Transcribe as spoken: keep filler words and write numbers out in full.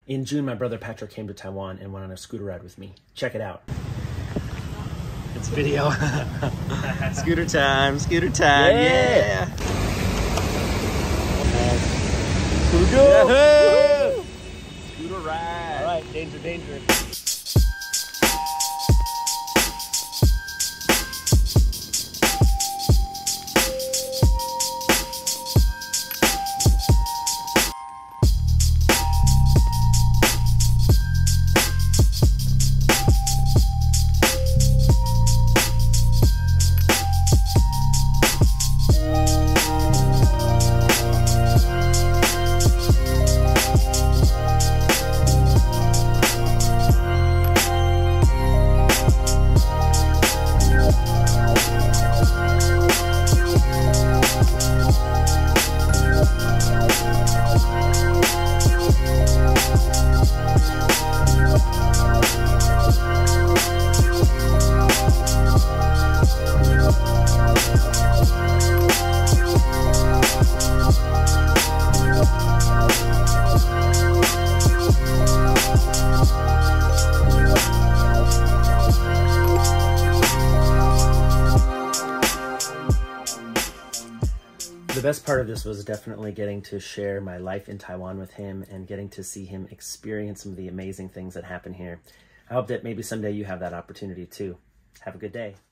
In June, my brother Patrick came to Taiwan and went on a scooter ride with me. Check it out. It's video. Scooter time, scooter time, yeah! yeah. Scooter go! Yeah. Scooter ride! All right, danger, danger. The best part of this was definitely getting to share my life in Taiwan with him and getting to see him experience some of the amazing things that happen here. I hope that maybe someday you have that opportunity too. Have a good day.